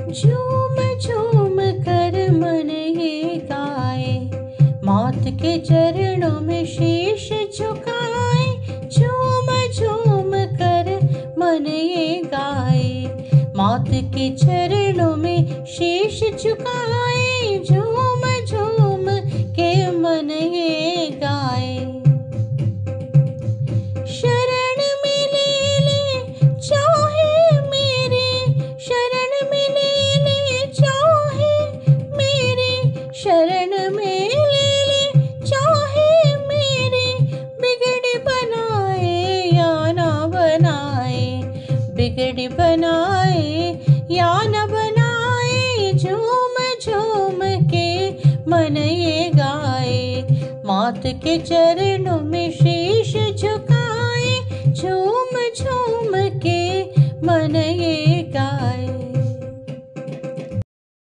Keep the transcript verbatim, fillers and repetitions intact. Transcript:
झूम झूम कर मन ये गाए, मात के चरणों में शीश झुकाए। झूम झूम कर मन ये गाए, मात के चरणों में शीश झुकाए। झूम झूम के मन ये गाए। शरण में ले ले चाहे मेरे, शरण में ले ले चाहे मेरे, शरण में ले ले चाहे मेरे। बिगड़ी बनाए या ना बनाए, बिगड़ी बनाए या न बनाए। झूम झूम के मन ये गाए, मात के चरणों में शीश झुकाए। झूम झूम के मन ये गाए।